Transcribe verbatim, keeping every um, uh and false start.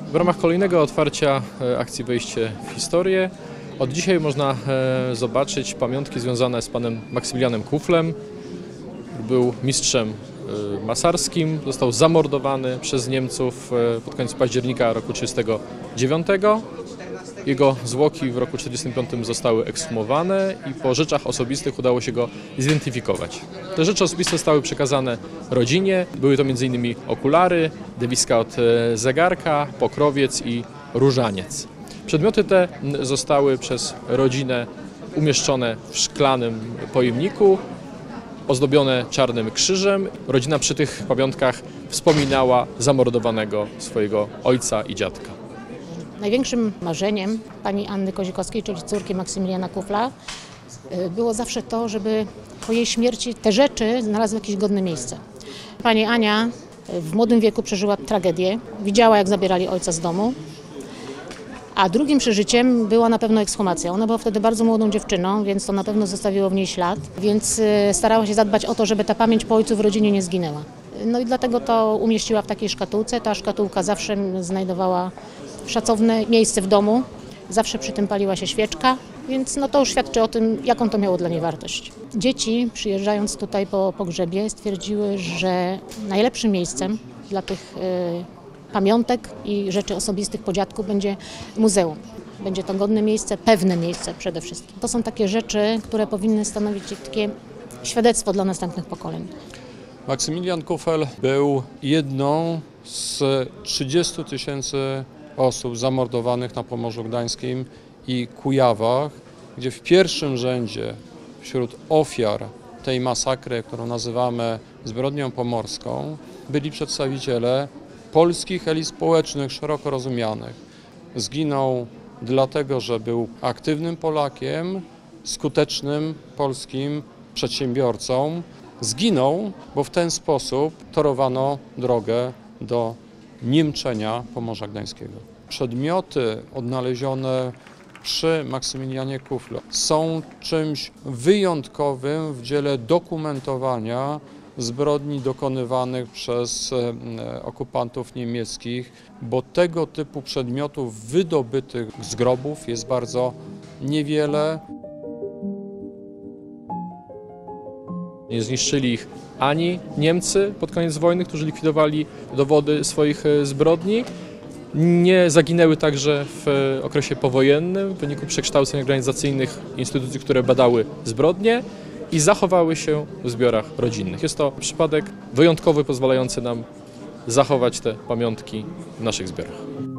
W ramach kolejnego otwarcia akcji Wejście w historię od dzisiaj można zobaczyć pamiątki związane z panem Maksymilianem Kuflem. Był mistrzem masarskim, został zamordowany przez Niemców pod koniec października roku tysiąc dziewięćset trzydziestego dziewiątego. Jego zwłoki w roku tysiąc dziewięćset czterdziestym piątym zostały ekshumowane i po rzeczach osobistych udało się go zidentyfikować. Te rzeczy osobiste zostały przekazane rodzinie. Były to między innymi okulary, dewiska od zegarka, pokrowiec i różaniec. Przedmioty te zostały przez rodzinę umieszczone w szklanym pojemniku, ozdobione czarnym krzyżem. Rodzina przy tych pamiątkach wspominała zamordowanego swojego ojca i dziadka. Największym marzeniem pani Anny Kozikowskiej, czyli córki Maksymiliana Kufla, było zawsze to, żeby po jej śmierci te rzeczy znalazły jakieś godne miejsce. Pani Ania w młodym wieku przeżyła tragedię, widziała, jak zabierali ojca z domu, a drugim przeżyciem była na pewno ekshumacja. Ona była wtedy bardzo młodą dziewczyną, więc to na pewno zostawiło w niej ślad, więc starała się zadbać o to, żeby ta pamięć po ojcu w rodzinie nie zginęła. No i dlatego to umieściła w takiej szkatułce. Ta szkatułka zawsze znajdowała szacowne miejsce w domu, zawsze przy tym paliła się świeczka, więc no to już świadczy o tym, jaką to miało dla niej wartość. Dzieci, przyjeżdżając tutaj po pogrzebie, stwierdziły, że najlepszym miejscem dla tych y, pamiątek i rzeczy osobistych po dziadku będzie muzeum. Będzie to godne miejsce, pewne miejsce przede wszystkim. To są takie rzeczy, które powinny stanowić takie świadectwo dla następnych pokoleń. Maksymilian Kufel był jedną z trzydziestu tysięcy osób zamordowanych na Pomorzu Gdańskim i Kujawach, gdzie w pierwszym rzędzie wśród ofiar tej masakry, którą nazywamy zbrodnią pomorską, byli przedstawiciele polskich elit społecznych szeroko rozumianych. Zginął dlatego, że był aktywnym Polakiem, skutecznym polskim przedsiębiorcą. Zginął, bo w ten sposób torowano drogę do niemczenia Pomorza Gdańskiego. Przedmioty odnalezione przy Maksymilianie Kuflu są czymś wyjątkowym w dziele dokumentowania zbrodni dokonywanych przez okupantów niemieckich, bo tego typu przedmiotów wydobytych z grobów jest bardzo niewiele. Nie zniszczyli ich ani Niemcy pod koniec wojny, którzy likwidowali dowody swoich zbrodni. Nie zaginęły także w okresie powojennym w wyniku przekształceń organizacyjnych instytucji, które badały zbrodnie i zachowały się w zbiorach rodzinnych. Jest to przypadek wyjątkowy, pozwalający nam zachować te pamiątki w naszych zbiorach.